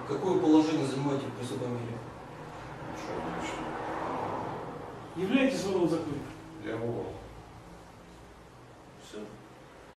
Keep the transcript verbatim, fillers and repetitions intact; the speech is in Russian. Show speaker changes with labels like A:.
A: Какое положение занимаете в преступном мире?
B: Являетесь вы законом?
C: Я его.
A: Все.